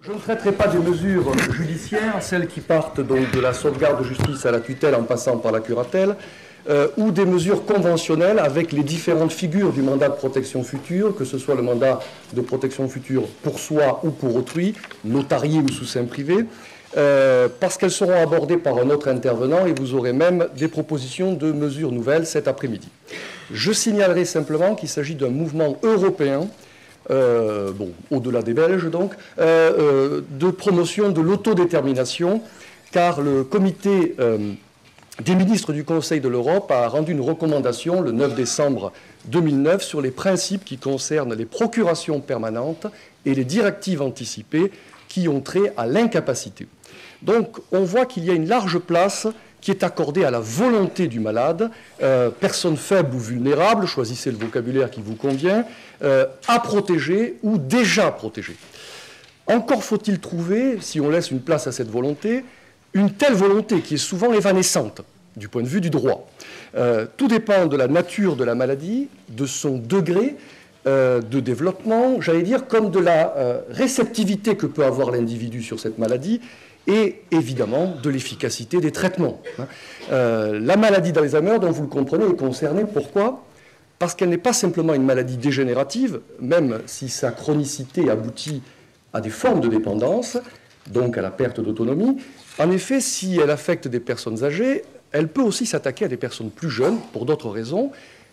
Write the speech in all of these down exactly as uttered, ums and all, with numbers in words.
Je ne traiterai pas des mesures judiciaires, celles qui partent donc de la sauvegarde de justice à la tutelle en passant par la curatelle, euh, ou des mesures conventionnelles avec les différentes figures du mandat de protection future, que ce soit le mandat de protection future pour soi ou pour autrui, notarié ou sous seing privé, euh, parce qu'elles seront abordées par un autre intervenant et vous aurez même des propositions de mesures nouvelles cet après-midi. Je signalerai simplement qu'il s'agit d'un mouvement européen, Euh, bon, au-delà des Belges donc, euh, euh, de promotion de l'autodétermination, car le comité euh, des ministres du Conseil de l'Europe a rendu une recommandation le neuf décembre deux mille neuf sur les principes qui concernent les procurations permanentes et les directives anticipées qui ont trait à l'incapacité. Donc on voit qu'il y a une large place qui est accordée à la volonté du malade, euh, personne faible ou vulnérable, choisissez le vocabulaire qui vous convient, euh, à protéger ou déjà protégé. Encore faut-il trouver, si on laisse une place à cette volonté, une telle volonté qui est souvent évanescente du point de vue du droit. Euh, tout dépend de la nature de la maladie, de son degré euh, de développement, j'allais dire, comme de la euh, réceptivité que peut avoir l'individu sur cette maladie, et évidemment de l'efficacité des traitements. Euh, la maladie d'Alzheimer, dont vous le comprenez, est concernée. Pourquoi ? Parce qu'elle n'est pas simplement une maladie dégénérative, même si sa chronicité aboutit à des formes de dépendance, donc à la perte d'autonomie. En effet, si elle affecte des personnes âgées, elle peut aussi s'attaquer à des personnes plus jeunes, pour d'autres raisons.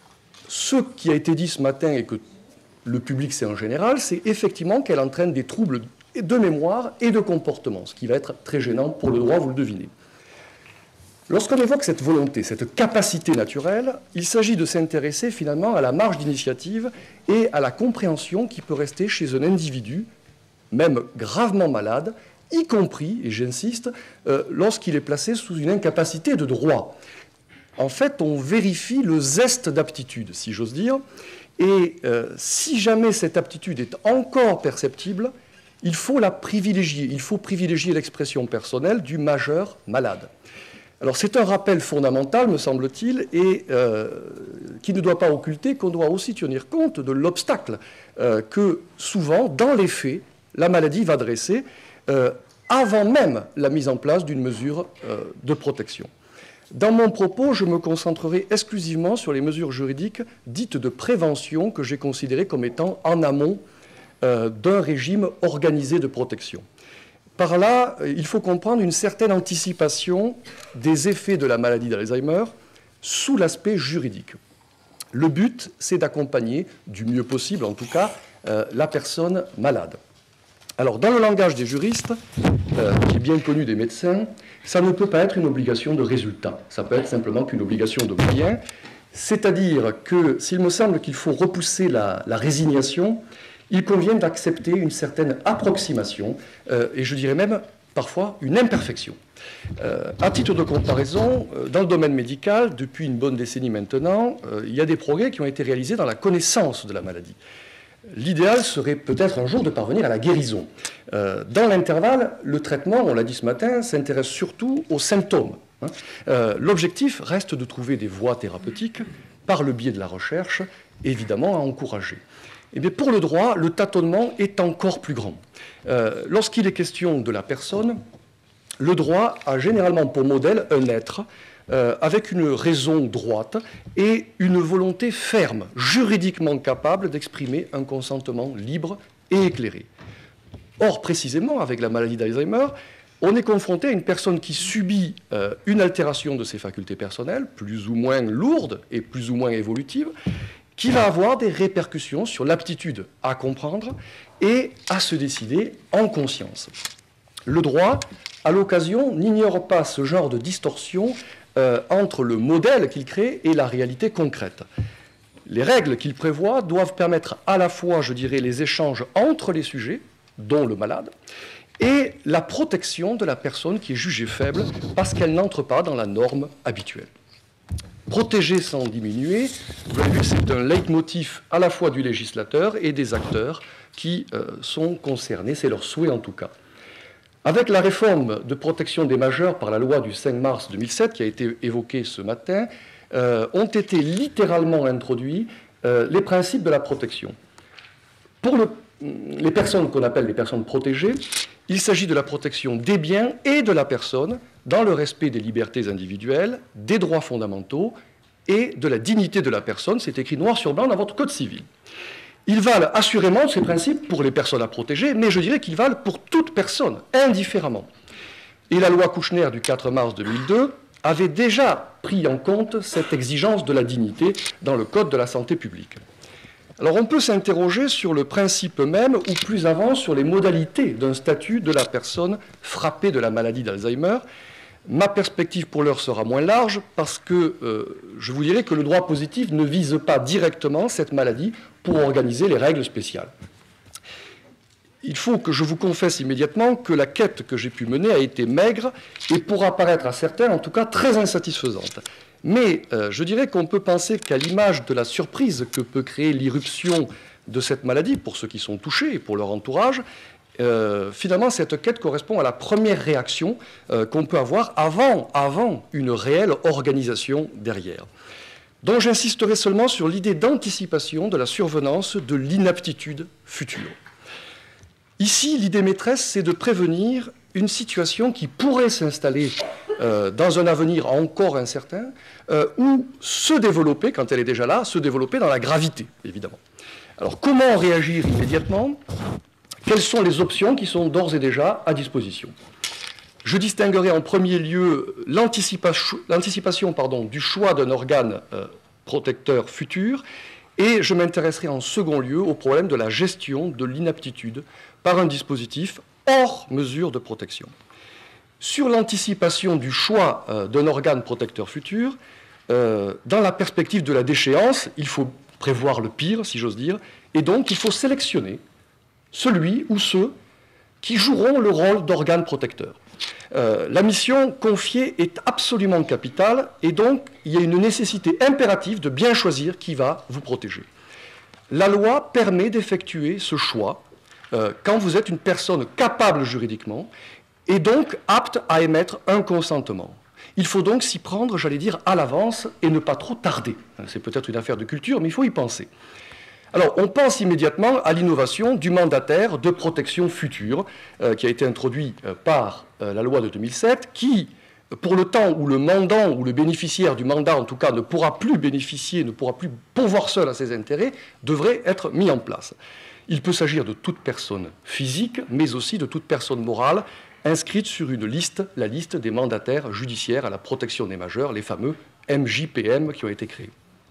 Ce qui a été dit ce matin et que le public sait en général, c'est effectivement qu'elle entraîne des troubles de mémoire et de comportement, ce qui va être très gênant pour le droit, vous le devinez. Lorsqu'on évoque cette volonté, cette capacité naturelle, il s'agit de s'intéresser finalement à la marge d'initiative et à la compréhension qui peut rester chez un individu, même gravement malade, y compris, et j'insiste, euh, lorsqu'il est placé sous une incapacité de droit. En fait, on vérifie le zeste d'aptitude, si j'ose dire, et euh, si jamais cette aptitude est encore perceptible, il faut la privilégier, il faut privilégier l'expression personnelle du majeur malade. Alors c'est un rappel fondamental, me semble-t-il, et euh, qui ne doit pas occulter qu'on doit aussi tenir compte de l'obstacle euh, que souvent, dans les faits, la maladie va dresser euh, avant même la mise en place d'une mesure euh, de protection. Dans mon propos, je me concentrerai exclusivement sur les mesures juridiques dites de prévention que j'ai considérées comme étant en amont euh, d'un régime organisé de protection. Par là, il faut comprendre une certaine anticipation des effets de la maladie d'Alzheimer sous l'aspect juridique. Le but, c'est d'accompagner, du mieux possible en tout cas, euh, la personne malade. Alors, dans le langage des juristes, euh, qui est bien connu des médecins, ça ne peut pas être une obligation de résultat. Ça peut être simplement qu'une obligation de moyens. C'est-à-dire que, s'il me semble qu'il faut repousser la, la résignation, il convient d'accepter une certaine approximation, euh, et je dirais même parfois une imperfection. Euh, à titre de comparaison, euh, dans le domaine médical, depuis une bonne décennie maintenant, euh, il y a des progrès qui ont été réalisés dans la connaissance de la maladie. L'idéal serait peut-être un jour de parvenir à la guérison. Euh, dans l'intervalle, le traitement, on l'a dit ce matin, s'intéresse surtout aux symptômes. Hein. Euh, L'objectif reste de trouver des voies thérapeutiques par le biais de la recherche, évidemment à encourager. Eh bien, pour le droit, le tâtonnement est encore plus grand. Euh, Lorsqu'il est question de la personne, le droit a généralement pour modèle un être euh, avec une raison droite et une volonté ferme, juridiquement capable d'exprimer un consentement libre et éclairé. Or, précisément, avec la maladie d'Alzheimer, on est confronté à une personne qui subit euh, une altération de ses facultés personnelles, plus ou moins lourde et plus ou moins évolutive, qui va avoir des répercussions sur l'aptitude à comprendre et à se décider en conscience. Le droit, à l'occasion, n'ignore pas ce genre de distorsion euh, entre le modèle qu'il crée et la réalité concrète. Les règles qu'il prévoit doivent permettre à la fois, je dirais, les échanges entre les sujets, dont le malade, et la protection de la personne qui est jugée faible parce qu'elle n'entre pas dans la norme habituelle. Protéger sans diminuer, vous l'avez vu, c'est un leitmotiv à la fois du législateur et des acteurs qui euh, sont concernés, c'est leur souhait en tout cas. Avec la réforme de protection des majeurs par la loi du cinq mars deux mille sept, qui a été évoquée ce matin, euh, ont été littéralement introduits euh, les principes de la protection. Pour le, les personnes qu'on appelle les personnes protégées, Il s'agit de la protection des biens et de la personne dans le respect des libertés individuelles, des droits fondamentaux et de la dignité de la personne. C'est écrit noir sur blanc dans votre Code civil. Ils valent assurément, ces principes, pour les personnes à protéger, mais je dirais qu'ils valent pour toute personne, indifféremment. Et la loi Kouchner du quatre mars deux mille deux avait déjà pris en compte cette exigence de la dignité dans le Code de la santé publique. Alors on peut s'interroger sur le principe même, ou plus avant sur les modalités d'un statut de la personne frappée de la maladie d'Alzheimer. Ma perspective pour l'heure sera moins large parce que euh, je vous dirais que le droit positif ne vise pas directement cette maladie pour organiser les règles spéciales. Il faut que je vous confesse immédiatement que la quête que j'ai pu mener a été maigre et pourra paraître à certains en tout cas très insatisfaisante. Mais euh, je dirais qu'on peut penser qu'à l'image de la surprise que peut créer l'irruption de cette maladie pour ceux qui sont touchés et pour leur entourage, euh, finalement cette quête correspond à la première réaction euh, qu'on peut avoir avant, avant une réelle organisation derrière. Donc j'insisterai seulement sur l'idée d'anticipation de la survenance de l'inaptitude future. Ici, l'idée maîtresse, c'est de prévenir une situation qui pourrait s'installer euh, dans un avenir encore incertain, euh, ou se développer, quand elle est déjà là, se développer dans la gravité, évidemment. Alors, comment réagir immédiatement? Quelles sont les options qui sont d'ores et déjà à disposition? Je distinguerai en premier lieu l'anticipation pardon, du choix d'un organe euh, protecteur futur, et je m'intéresserai en second lieu au problème de la gestion de l'inaptitude par un dispositif hors mesure de protection. Sur l'anticipation du choix euh, d'un organe protecteur futur, euh, dans la perspective de la déchéance, il faut prévoir le pire, si j'ose dire, et donc il faut sélectionner celui ou ceux qui joueront le rôle d'organe protecteur. Euh, la mission confiée est absolument capitale, et donc il y a une nécessité impérative de bien choisir qui va vous protéger. La loi permet d'effectuer ce choix euh, quand vous êtes une personne capable juridiquement et donc apte à émettre un consentement. Il faut donc s'y prendre, j'allais dire, à l'avance et ne pas trop tarder. C'est peut-être une affaire de culture, mais il faut y penser. Alors, on pense immédiatement à l'innovation du mandataire de protection future, euh, qui a été introduit euh, par euh, la loi de deux mille sept, qui, pour le temps où le mandant ou le bénéficiaire du mandat, en tout cas, ne pourra plus bénéficier, ne pourra plus pourvoir seul à ses intérêts, devrait être mis en place. Il peut s'agir de toute personne physique, mais aussi de toute personne morale, inscrite sur une liste, la liste des mandataires judiciaires à la protection des majeurs, les fameux M J P M qui ont été créés.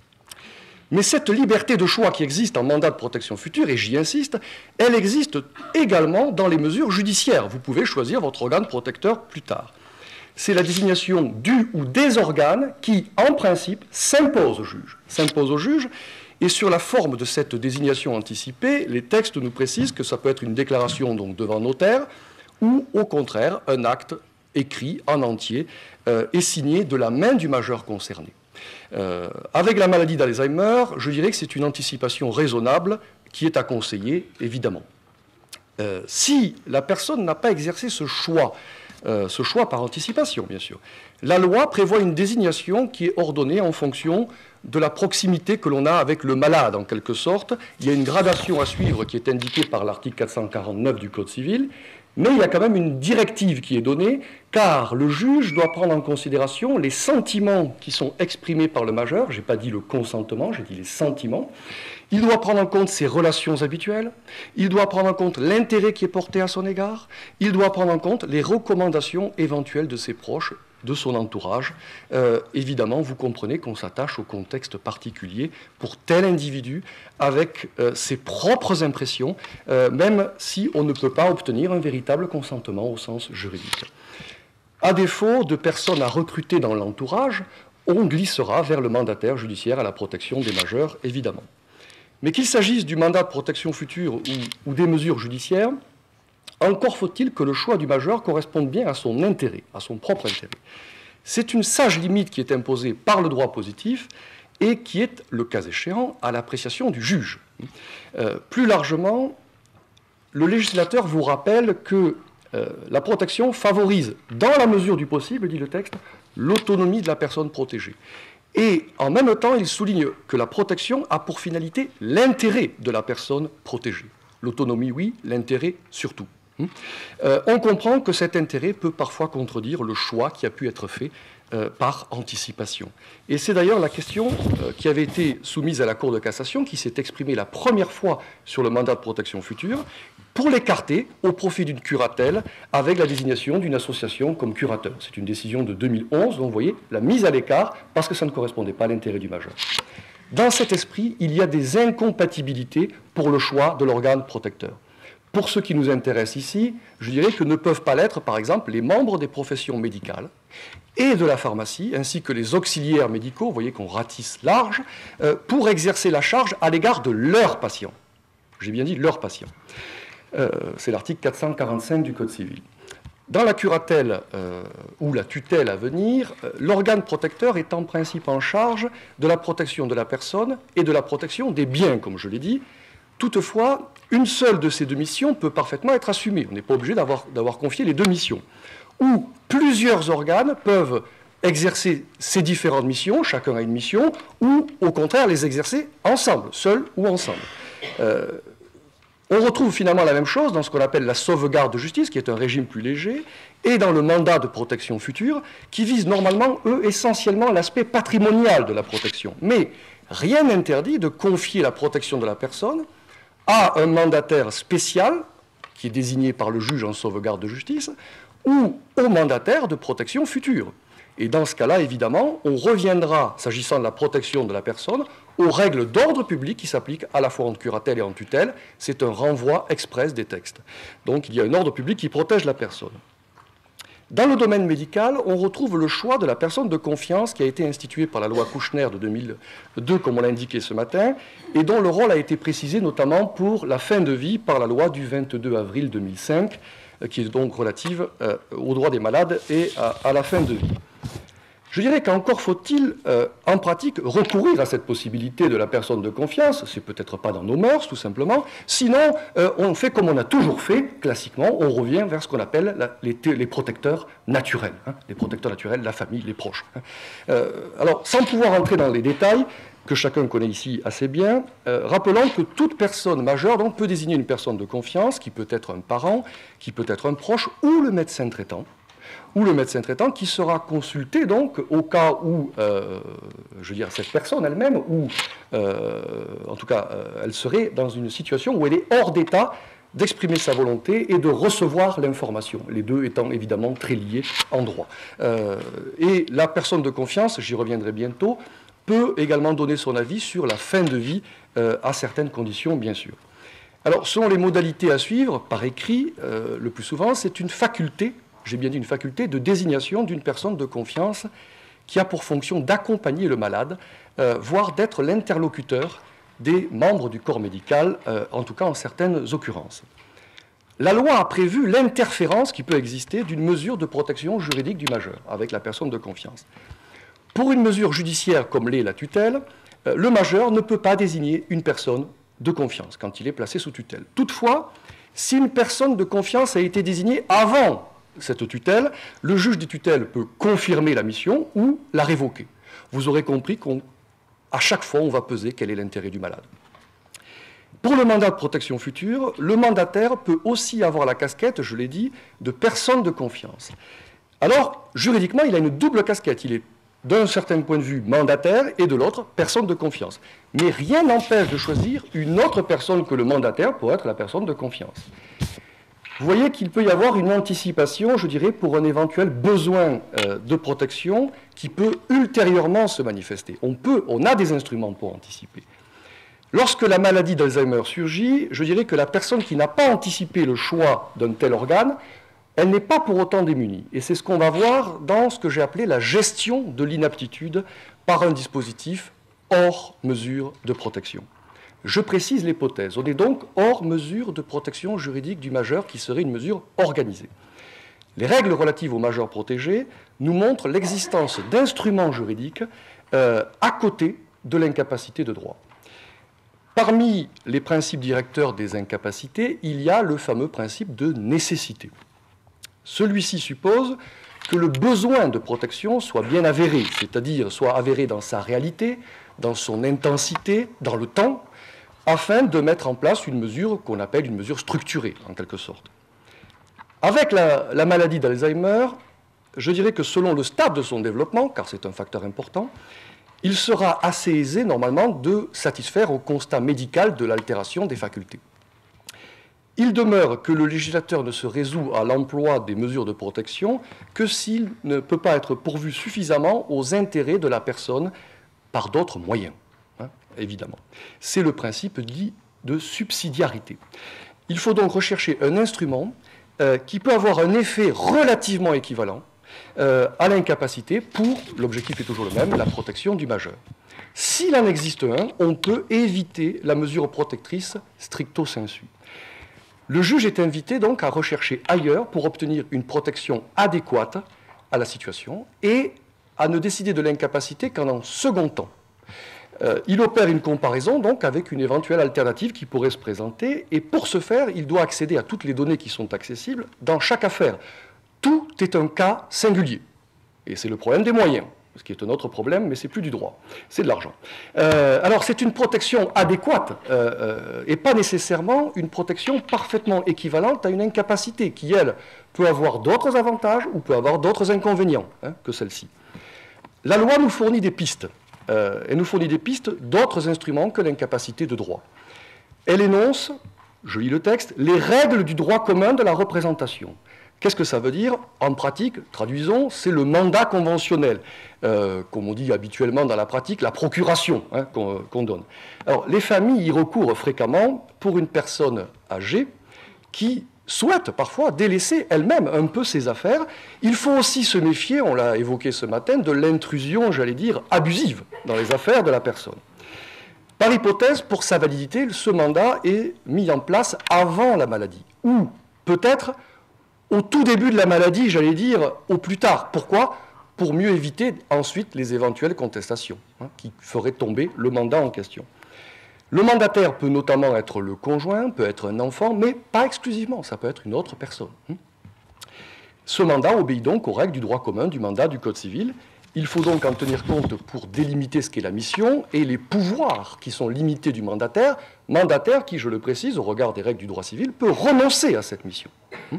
Mais cette liberté de choix qui existe en mandat de protection future, et j'y insiste, elle existe également dans les mesures judiciaires. Vous pouvez choisir votre organe protecteur plus tard. C'est la désignation du ou des organes qui, en principe, s'impose au juge. S'impose au juge, et sur la forme de cette désignation anticipée, les textes nous précisent que ça peut être une déclaration donc, devant notaire, ou au contraire, un acte écrit en entier euh, et signé de la main du majeur concerné. Euh, avec la maladie d'Alzheimer, je dirais que c'est une anticipation raisonnable qui est à conseiller, évidemment. Euh, si la personne n'a pas exercé ce choix, euh, ce choix par anticipation, bien sûr, la loi prévoit une désignation qui est ordonnée en fonction de la proximité que l'on a avec le malade, en quelque sorte. Il y a une gradation à suivre qui est indiquée par l'article quatre cent quarante-neuf du Code civil, mais il y a quand même une directive qui est donnée, car le juge doit prendre en considération les sentiments qui sont exprimés par le majeur. Je n'ai pas dit le consentement, j'ai dit les sentiments. Il doit prendre en compte ses relations habituelles, il doit prendre en compte l'intérêt qui est porté à son égard, il doit prendre en compte les recommandations éventuelles de ses proches, de son entourage. Euh, évidemment, vous comprenez qu'on s'attache au contexte particulier pour tel individu avec euh, ses propres impressions, euh, même si on ne peut pas obtenir un véritable consentement au sens juridique. À défaut de personnes à recruter dans l'entourage, on glissera vers le mandataire judiciaire à la protection des majeurs, évidemment. Mais qu'il s'agisse du mandat de protection future ou, ou des mesures judiciaires, encore faut-il que le choix du majeur corresponde bien à son intérêt, à son propre intérêt. C'est une sage limite qui est imposée par le droit positif et qui est, le cas échéant, à l'appréciation du juge. Euh, plus largement, le législateur vous rappelle que euh, la protection favorise, dans la mesure du possible, dit le texte, l'autonomie de la personne protégée. Et en même temps, il souligne que la protection a pour finalité l'intérêt de la personne protégée. L'autonomie, oui, l'intérêt surtout. Euh, on comprend que cet intérêt peut parfois contredire le choix qui a pu être fait euh, par anticipation. Et c'est d'ailleurs la question euh, qui avait été soumise à la Cour de cassation, qui s'est exprimée la première fois sur le mandat de protection future, pour l'écarter au profit d'une curatelle avec la désignation d'une association comme curateur. C'est une décision de deux mille onze, donc vous voyez, la mise à l'écart parce que ça ne correspondait pas à l'intérêt du majeur. Dans cet esprit, il y a des incompatibilités pour le choix de l'organe protecteur. Pour ce qui nous intéresse ici, je dirais que ne peuvent pas l'être, par exemple, les membres des professions médicales et de la pharmacie, ainsi que les auxiliaires médicaux, vous voyez qu'on ratisse large, euh, pour exercer la charge à l'égard de leurs patients. J'ai bien dit leurs patients. Euh, c'est l'article quatre cent quarante-cinq du Code civil. Dans la curatelle euh, ou la tutelle à venir, euh, l'organe protecteur est en principe en charge de la protection de la personne et de la protection des biens, comme je l'ai dit. Toutefois, une seule de ces deux missions peut parfaitement être assumée. On n'est pas obligé d'avoir, d'avoir confié les deux missions. Ou plusieurs organes peuvent exercer ces différentes missions, chacun a une mission, ou au contraire les exercer ensemble, seuls ou ensemble. Euh, on retrouve finalement la même chose dans ce qu'on appelle la sauvegarde de justice, qui est un régime plus léger, et dans le mandat de protection future, qui vise normalement, eux, essentiellement l'aspect patrimonial de la protection. Mais rien n'interdit de confier la protection de la personne à un mandataire spécial, qui est désigné par le juge en sauvegarde de justice, ou au mandataire de protection future. Et dans ce cas-là, évidemment, on reviendra, s'agissant de la protection de la personne, aux règles d'ordre public qui s'appliquent à la fois en curatelle et en tutelle. C'est un renvoi express des textes. Donc il y a un ordre public qui protège la personne. Dans le domaine médical, on retrouve le choix de la personne de confiance qui a été instituée par la loi Kouchner de deux mille deux, comme on l'a indiqué ce matin, et dont le rôle a été précisé notamment pour la fin de vie par la loi du vingt-deux avril deux mille cinq, qui est donc relative euh, aux droits des malades et à, à la fin de vie. Je dirais qu'encore faut-il, euh, en pratique, recourir à cette possibilité de la personne de confiance. C'est peut-être pas dans nos mœurs, tout simplement. Sinon, euh, on fait comme on a toujours fait, classiquement, on revient vers ce qu'on appelle la, les, les protecteurs naturels. Hein, les protecteurs naturels, la famille, les proches. Hein. Euh, alors, sans pouvoir entrer dans les détails, que chacun connaît ici assez bien, euh, rappelons que toute personne majeure donc, peut désigner une personne de confiance, qui peut être un parent, qui peut être un proche, ou le médecin traitant, ou le médecin traitant qui sera consulté donc au cas où, euh, je veux dire, cette personne elle-même, ou euh, en tout cas, euh, elle serait dans une situation où elle est hors d'état d'exprimer sa volonté et de recevoir l'information, les deux étant évidemment très liés en droit. Euh, et la personne de confiance, j'y reviendrai bientôt, peut également donner son avis sur la fin de vie euh, à certaines conditions, bien sûr. Alors, selon les modalités à suivre, par écrit, euh, le plus souvent, c'est une faculté, j'ai bien dit une faculté, de désignation d'une personne de confiance qui a pour fonction d'accompagner le malade, euh, voire d'être l'interlocuteur des membres du corps médical, euh, en tout cas en certaines occurrences. La loi a prévu l'interférence qui peut exister d'une mesure de protection juridique du majeur avec la personne de confiance. Pour une mesure judiciaire comme l'est la tutelle, euh, le majeur ne peut pas désigner une personne de confiance quand il est placé sous tutelle. Toutefois, si une personne de confiance a été désignée avant cette tutelle, le juge des tutelles peut confirmer la mission ou la révoquer. Vous aurez compris qu'à chaque fois, on va peser quel est l'intérêt du malade. Pour le mandat de protection future, le mandataire peut aussi avoir la casquette, je l'ai dit, de personne de confiance. Alors, juridiquement, il a une double casquette. Il est d'un certain point de vue mandataire et de l'autre personne de confiance. Mais rien n'empêche de choisir une autre personne que le mandataire pour être la personne de confiance. Vous voyez qu'il peut y avoir une anticipation, je dirais, pour un éventuel besoin euh, de protection qui peut ultérieurement se manifester. On peut, on a des instruments pour anticiper. Lorsque la maladie d'Alzheimer surgit, je dirais que la personne qui n'a pas anticipé le choix d'un tel organe, elle n'est pas pour autant démunie. Et c'est ce qu'on va voir dans ce que j'ai appelé la gestion de l'inaptitude par un dispositif hors mesure de protection. Je précise l'hypothèse. On est donc hors mesure de protection juridique du majeur qui serait une mesure organisée. Les règles relatives au majeur protégé nous montrent l'existence d'instruments juridiques euh, à côté de l'incapacité de droit. Parmi les principes directeurs des incapacités, il y a le fameux principe de nécessité. Celui-ci suppose que le besoin de protection soit bien avéré, c'est-à-dire soit avéré dans sa réalité, dans son intensité, dans le temps, afin de mettre en place une mesure qu'on appelle une mesure structurée, en quelque sorte. Avec la, la maladie d'Alzheimer, je dirais que selon le stade de son développement, car c'est un facteur important, il sera assez aisé normalement de satisfaire au constat médical de l'altération des facultés. Il demeure que le législateur ne se résout à l'emploi des mesures de protection que s'il ne peut pas être pourvu suffisamment aux intérêts de la personne par d'autres moyens, hein, évidemment. C'est le principe dit de subsidiarité. Il faut donc rechercher un instrument euh, qui peut avoir un effet relativement équivalent euh, à l'incapacité pour, l'objectif est toujours le même, la protection du majeur. S'il en existe un, on peut éviter la mesure protectrice stricto sensu. Le juge est invité donc à rechercher ailleurs pour obtenir une protection adéquate à la situation et à ne décider de l'incapacité qu'en un second temps. Euh, il opère une comparaison donc avec une éventuelle alternative qui pourrait se présenter et pour ce faire, il doit accéder à toutes les données qui sont accessibles dans chaque affaire. Tout est un cas singulier et c'est le problème des moyens. Ce qui est un autre problème, mais ce n'est plus du droit, c'est de l'argent. Euh, alors c'est une protection adéquate euh, euh, et pas nécessairement une protection parfaitement équivalente à une incapacité qui, elle, peut avoir d'autres avantages ou peut avoir d'autres inconvénients hein, que celle-ci. La loi nous fournit des pistes, euh, elle nous fournit des pistes d'autres instruments que l'incapacité de droit. Elle énonce, je lis le texte, les règles du droit commun de la représentation. Qu'est-ce que ça veut dire? En pratique, traduisons, c'est le mandat conventionnel, euh, comme on dit habituellement dans la pratique, la procuration hein, qu'on qu'on donne. Alors, les familles y recourent fréquemment pour une personne âgée qui souhaite parfois délaisser elle-même un peu ses affaires. Il faut aussi se méfier, on l'a évoqué ce matin, de l'intrusion, j'allais dire, abusive dans les affaires de la personne. Par hypothèse, pour sa validité, ce mandat est mis en place avant la maladie, ou peut-être au tout début de la maladie, j'allais dire, au plus tard. Pourquoi? Pour mieux éviter ensuite les éventuelles contestations hein, qui feraient tomber le mandat en question. Le mandataire peut notamment être le conjoint, peut être un enfant, mais pas exclusivement, ça peut être une autre personne. Ce mandat obéit donc aux règles du droit commun, du mandat du Code civil. Il faut donc en tenir compte pour délimiter ce qu'est la mission et les pouvoirs qui sont limités du mandataire, mandataire qui, je le précise, au regard des règles du droit civil, peut renoncer à cette mission.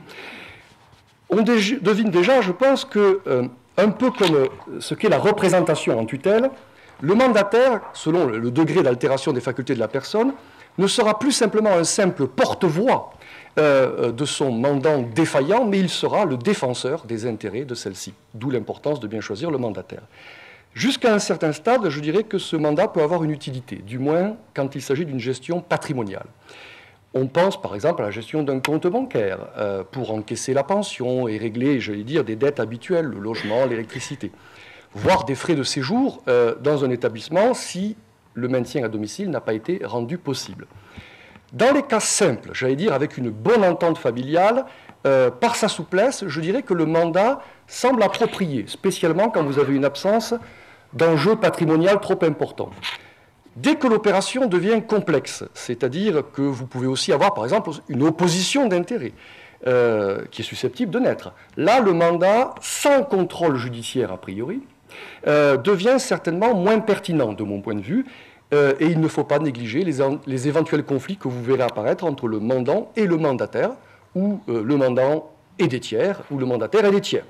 On devine déjà, je pense, que, euh, un peu comme ce qu'est la représentation en tutelle, le mandataire, selon le degré d'altération des facultés de la personne, ne sera plus simplement un simple porte-voix euh, de son mandant défaillant, mais il sera le défenseur des intérêts de celle-ci, d'où l'importance de bien choisir le mandataire. Jusqu'à un certain stade, je dirais que ce mandat peut avoir une utilité, du moins quand il s'agit d'une gestion patrimoniale. On pense par exemple à la gestion d'un compte bancaire euh, pour encaisser la pension et régler, j'allais dire, des dettes habituelles, le logement, l'électricité, voire des frais de séjour euh, dans un établissement si le maintien à domicile n'a pas été rendu possible. Dans les cas simples, j'allais dire avec une bonne entente familiale, euh, par sa souplesse, je dirais que le mandat semble approprié, spécialement quand vous avez une absence d'enjeu patrimonial trop important. Dès que l'opération devient complexe, c'est-à-dire que vous pouvez aussi avoir, par exemple, une opposition d'intérêts euh, qui est susceptible de naître. Là, le mandat, sans contrôle judiciaire a priori, euh, devient certainement moins pertinent de mon point de vue, euh, et il ne faut pas négliger les, les éventuels conflits que vous verrez apparaître entre le mandant et le mandataire, ou euh, le mandant et des tiers, ou le mandataire et des tiers.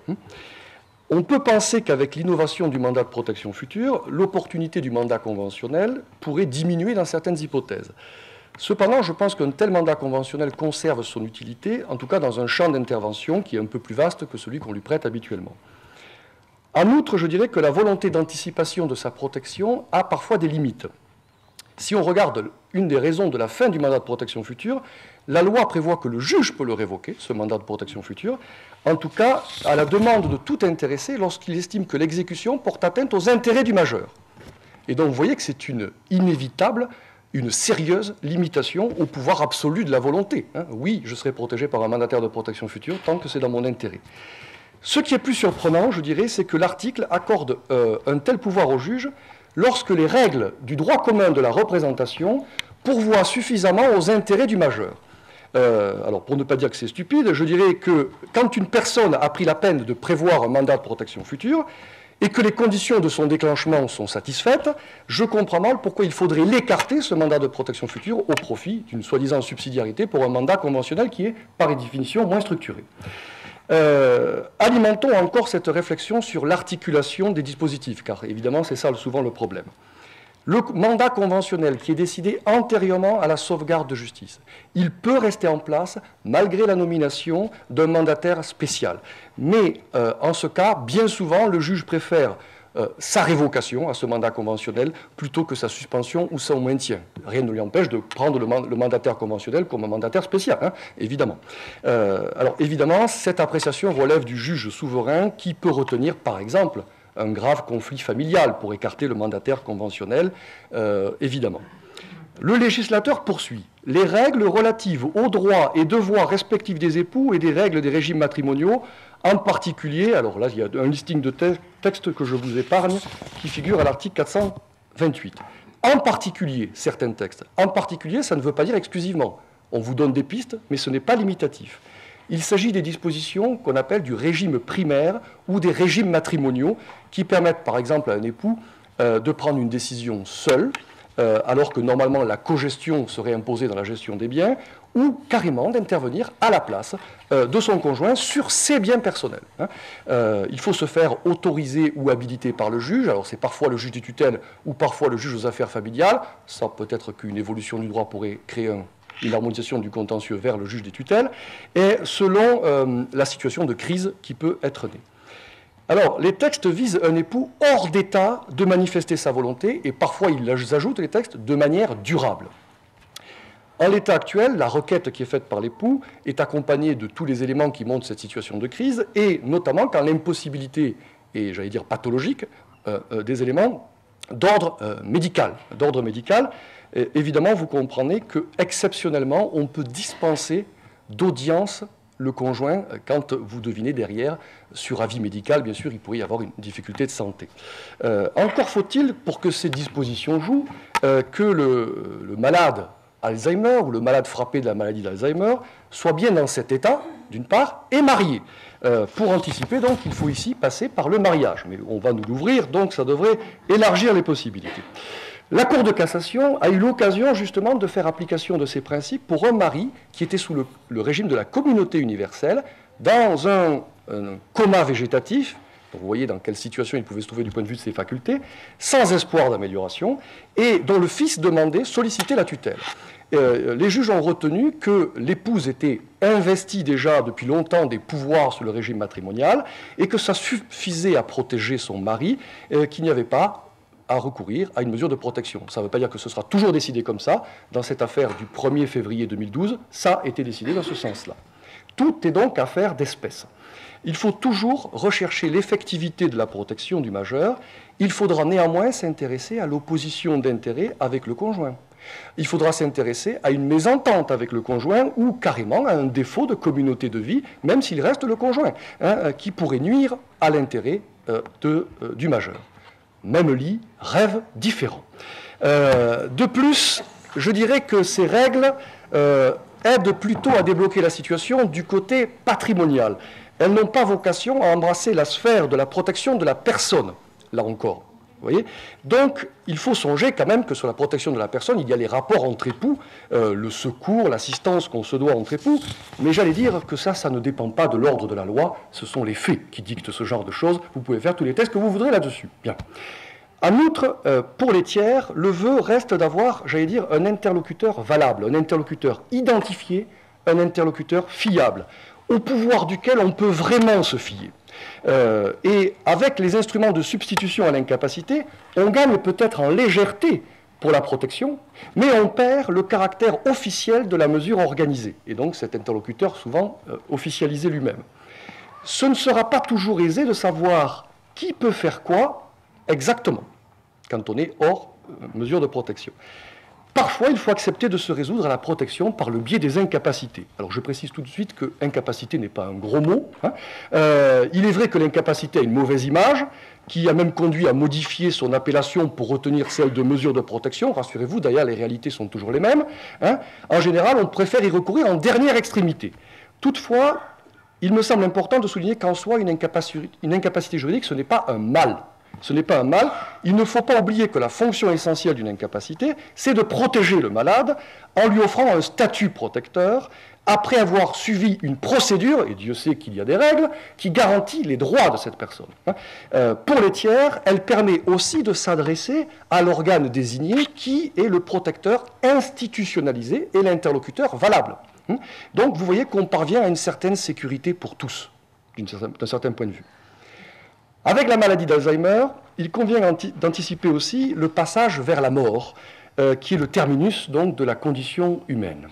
On peut penser qu'avec l'innovation du mandat de protection future, l'opportunité du mandat conventionnel pourrait diminuer dans certaines hypothèses. Cependant, je pense qu'un tel mandat conventionnel conserve son utilité, en tout cas dans un champ d'intervention qui est un peu plus vaste que celui qu'on lui prête habituellement. En outre, je dirais que la volonté d'anticipation de sa protection a parfois des limites. Si on regarde une des raisons de la fin du mandat de protection future, la loi prévoit que le juge peut le révoquer, ce mandat de protection future, en tout cas à la demande de tout intéressé lorsqu'il estime que l'exécution porte atteinte aux intérêts du majeur. Et donc vous voyez que c'est une inévitable, une sérieuse limitation au pouvoir absolu de la volonté. Hein. Oui, je serai protégé par un mandataire de protection future tant que c'est dans mon intérêt. Ce qui est plus surprenant, je dirais, c'est que l'article accorde euh, un tel pouvoir au juge lorsque les règles du droit commun de la représentation pourvoient suffisamment aux intérêts du majeur. Euh, alors, pour ne pas dire que c'est stupide, je dirais que quand une personne a pris la peine de prévoir un mandat de protection future et que les conditions de son déclenchement sont satisfaites, je comprends mal pourquoi il faudrait l'écarter, ce mandat de protection future, au profit d'une soi-disant subsidiarité pour un mandat conventionnel qui est, par définition, moins structuré. Euh, alimentons encore cette réflexion sur l'articulation des dispositifs, car évidemment c'est ça souvent le problème. Le mandat conventionnel qui est décidé antérieurement à la sauvegarde de justice, il peut rester en place malgré la nomination d'un mandataire spécial. Mais euh, en ce cas, bien souvent, le juge préfère euh, sa révocation à ce mandat conventionnel plutôt que sa suspension ou son maintien. Rien ne lui empêche de prendre le, man le mandataire conventionnel comme un mandataire spécial, hein, évidemment. Euh, alors évidemment, cette appréciation relève du juge souverain qui peut retenir, par exemple, un grave conflit familial pour écarter le mandataire conventionnel, euh, évidemment. Le législateur poursuit. Les règles relatives aux droits et devoirs respectifs des époux et des règles des régimes matrimoniaux, en particulier, alors là, il y a un listing de te textes que je vous épargne, qui figure à l'article quatre cent vingt-huit. En particulier, certains textes. En particulier, ça ne veut pas dire exclusivement. On vous donne des pistes, mais ce n'est pas limitatif. Il s'agit des dispositions qu'on appelle du régime primaire ou des régimes matrimoniaux qui permettent, par exemple, à un époux euh, de prendre une décision seul, euh, alors que normalement la cogestion serait imposée dans la gestion des biens, ou carrément d'intervenir à la place euh, de son conjoint sur ses biens personnels. Hein. Euh, il faut se faire autoriser ou habiliter par le juge. Alors c'est parfois le juge des tutelles ou parfois le juge aux affaires familiales. Ça peut-être qu'une évolution du droit pourrait créer un une harmonisation du contentieux vers le juge des tutelles, et selon euh, la situation de crise qui peut être née. Alors, les textes visent un époux hors d'état de manifester sa volonté, et parfois ils ajoutent les textes de manière durable. En l'état actuel, la requête qui est faite par l'époux est accompagnée de tous les éléments qui montrent cette situation de crise, et notamment quand l'impossibilité est, j'allais dire, pathologique, euh, euh, des éléments d'ordre euh, médical, d'ordre médical. Et évidemment, vous comprenez que exceptionnellement, on peut dispenser d'audience le conjoint quand vous devinez derrière, sur avis médical, bien sûr, il pourrait y avoir une difficulté de santé. Euh, encore faut-il, pour que ces dispositions jouent, euh, que le, le malade Alzheimer ou le malade frappé de la maladie d'Alzheimer soit bien dans cet état, d'une part, et marié. Euh, pour anticiper, donc, il faut ici passer par le mariage. Mais on va nous l'ouvrir, donc ça devrait élargir les possibilités. La Cour de cassation a eu l'occasion justement de faire application de ces principes pour un mari qui était sous le, le régime de la communauté universelle, dans un, un coma végétatif, donc vous voyez dans quelle situation il pouvait se trouver du point de vue de ses facultés, sans espoir d'amélioration, et dont le fils demandait, sollicitait la tutelle. Euh, les juges ont retenu que l'épouse était investie déjà depuis longtemps des pouvoirs sous le régime matrimonial, et que ça suffisait à protéger son mari, euh, qu'il n'y avait pas à recourir à une mesure de protection. Ça ne veut pas dire que ce sera toujours décidé comme ça. Dans cette affaire du premier février deux mille douze, ça a été décidé dans ce sens-là. Tout est donc affaire d'espèce. Il faut toujours rechercher l'effectivité de la protection du majeur. Il faudra néanmoins s'intéresser à l'opposition d'intérêts avec le conjoint. Il faudra s'intéresser à une mésentente avec le conjoint ou carrément à un défaut de communauté de vie, même s'il reste le conjoint, hein, qui pourrait nuire à l'intérêt euh, de, euh, du majeur. Même lit, rêve différent. Euh, de plus, je dirais que ces règles euh, aident plutôt à débloquer la situation du côté patrimonial. Elles n'ont pas vocation à embrasser la sphère de la protection de la personne, là encore. Vous voyez ? Donc, il faut songer quand même que sur la protection de la personne, il y a les rapports entre époux, euh, le secours, l'assistance qu'on se doit entre époux, mais j'allais dire que ça, ça ne dépend pas de l'ordre de la loi, ce sont les faits qui dictent ce genre de choses. Vous pouvez faire tous les tests que vous voudrez là-dessus. Bien. En outre, euh, pour les tiers, le vœu reste d'avoir, j'allais dire, un interlocuteur valable, un interlocuteur identifié, un interlocuteur fiable, au pouvoir duquel on peut vraiment se fier. Euh, et avec les instruments de substitution à l'incapacité, on gagne peut-être en légèreté pour la protection, mais on perd le caractère officiel de la mesure organisée, et donc cet interlocuteur souvent euh, officialisé lui-même. Ce ne sera pas toujours aisé de savoir qui peut faire quoi exactement, quand on est hors euh, mesure de protection. Parfois, il faut accepter de se résoudre à la protection par le biais des incapacités. Alors, je précise tout de suite que incapacité n'est pas un gros mot. Hein. Euh, il est vrai que l'incapacité a une mauvaise image, qui a même conduit à modifier son appellation pour retenir celle de mesure de protection. Rassurez-vous, d'ailleurs, les réalités sont toujours les mêmes. Hein. En général, on préfère y recourir en dernière extrémité. Toutefois, il me semble important de souligner qu'en soi, une incapacité, une incapacité juridique, ce n'est pas un mal. Ce n'est pas un mal. Il ne faut pas oublier que la fonction essentielle d'une incapacité, c'est de protéger le malade en lui offrant un statut protecteur, après avoir suivi une procédure, et Dieu sait qu'il y a des règles, qui garantit les droits de cette personne. Euh, pour les tiers, elle permet aussi de s'adresser à l'organe désigné qui est le protecteur institutionnalisé et l'interlocuteur valable. Donc vous voyez qu'on parvient à une certaine sécurité pour tous, d'un certain point de vue. Avec la maladie d'Alzheimer, il convient d'anticiper aussi le passage vers la mort, euh, qui est le terminus donc, de la condition humaine.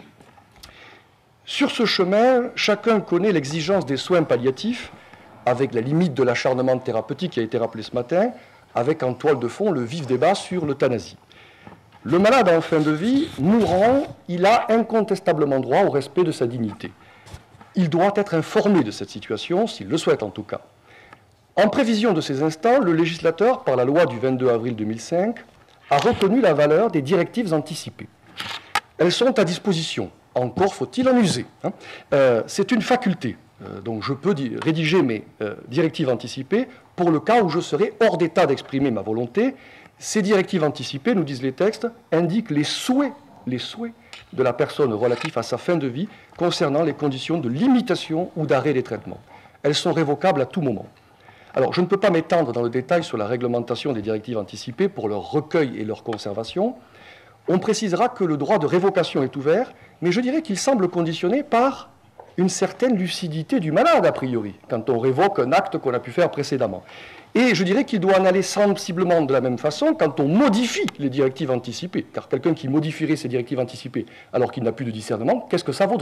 Sur ce chemin, chacun connaît l'exigence des soins palliatifs, avec la limite de l'acharnement thérapeutique qui a été rappelé ce matin, avec en toile de fond le vif débat sur l'euthanasie. Le malade en fin de vie, mourant, il a incontestablement droit au respect de sa dignité. Il doit être informé de cette situation, s'il le souhaite en tout cas. En prévision de ces instants, le législateur, par la loi du vingt-deux avril deux mille cinq, a reconnu la valeur des directives anticipées. Elles sont à disposition. Encore faut-il en user. Hein. Euh, c'est une faculté. Euh, donc je peux rédiger mes euh, directives anticipées pour le cas où je serai hors d'état d'exprimer ma volonté. Ces directives anticipées, nous disent les textes, indiquent les souhaits, les souhaits de la personne relatifs à sa fin de vie concernant les conditions de limitation ou d'arrêt des traitements. Elles sont révocables à tout moment. Alors, je ne peux pas m'étendre dans le détail sur la réglementation des directives anticipées pour leur recueil et leur conservation. On précisera que le droit de révocation est ouvert, mais je dirais qu'il semble conditionné par une certaine lucidité du malade, a priori, quand on révoque un acte qu'on a pu faire précédemment. Et je dirais qu'il doit en aller sensiblement de la même façon quand on modifie les directives anticipées. Car quelqu'un qui modifierait ces directives anticipées alors qu'il n'a plus de discernement, qu'est-ce que ça vaudrait ?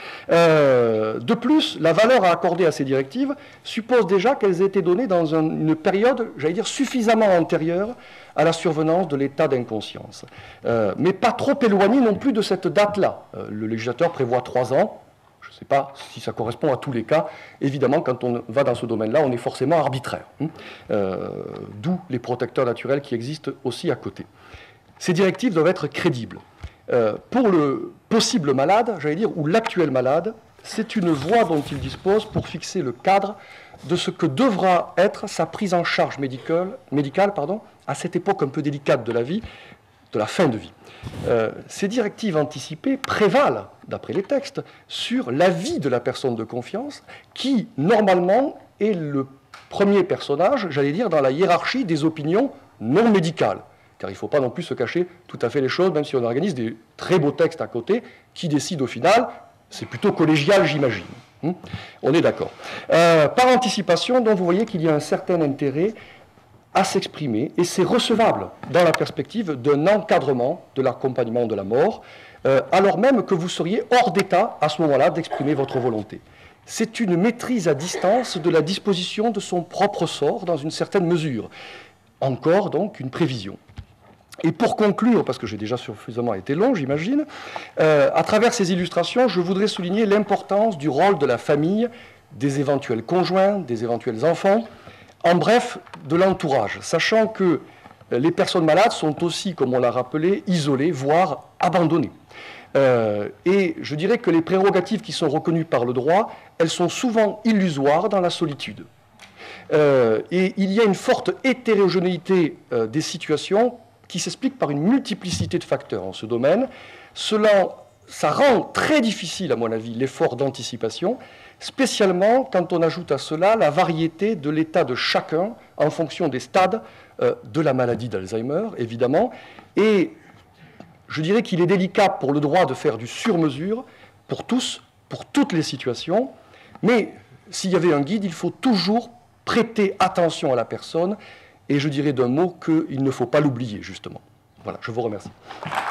euh, De plus, la valeur à accorder à ces directives suppose déjà qu'elles aient été données dans un, une période, j'allais dire, suffisamment antérieure à la survenance de l'état d'inconscience. Euh, mais pas trop éloignée non plus de cette date-là. Euh, le législateur prévoit trois ans. Je ne sais pas si ça correspond à tous les cas. Évidemment, quand on va dans ce domaine-là, on est forcément arbitraire. Euh, D'où les protecteurs naturels qui existent aussi à côté. Ces directives doivent être crédibles. Euh, pour le possible malade, j'allais dire, ou l'actuel malade, c'est une voie dont il dispose pour fixer le cadre de ce que devra être sa prise en charge médicale, médicale pardon, à cette époque un peu délicate de la vie, de la fin de vie. Euh, ces directives anticipées prévalent, d'après les textes, sur l'avis de la personne de confiance qui, normalement, est le premier personnage, j'allais dire, dans la hiérarchie des opinions non médicales. Car il ne faut pas non plus se cacher tout à fait les choses, même si on organise des très beaux textes à côté, qui décident au final, c'est plutôt collégial, j'imagine. Hum, on est d'accord. Euh, par anticipation, donc, vous voyez qu'il y a un certain intérêt à s'exprimer, et c'est recevable dans la perspective d'un encadrement de l'accompagnement de la mort, euh, alors même que vous seriez hors d'état à ce moment-là d'exprimer votre volonté. C'est une maîtrise à distance de la disposition de son propre sort dans une certaine mesure. Encore donc une prévision. Et pour conclure, parce que j'ai déjà suffisamment été long, j'imagine, euh, à travers ces illustrations, je voudrais souligner l'importance du rôle de la famille, des éventuels conjoints, des éventuels enfants, en bref, de l'entourage, sachant que les personnes malades sont aussi, comme on l'a rappelé, isolées, voire abandonnées. Euh, et je dirais que les prérogatives qui sont reconnues par le droit, elles sont souvent illusoires dans la solitude. Euh, et il y a une forte hétérogénéité euh, des situations qui s'explique par une multiplicité de facteurs en ce domaine. Cela, ça rend très difficile, à mon avis, l'effort d'anticipation, spécialement quand on ajoute à cela la variété de l'état de chacun en fonction des stades euh, de la maladie d'Alzheimer, évidemment. Et je dirais qu'il est délicat pour le droit de faire du sur-mesure pour tous, pour toutes les situations, mais s'il y avait un guide, il faut toujours prêter attention à la personne, et je dirais d'un mot qu'il ne faut pas l'oublier, justement. Voilà, je vous remercie.